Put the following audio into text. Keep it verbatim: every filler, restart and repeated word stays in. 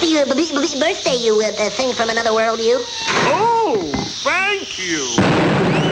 happy uh, b- b- birthday, you uh, thing from another world, you. Oh, thank you.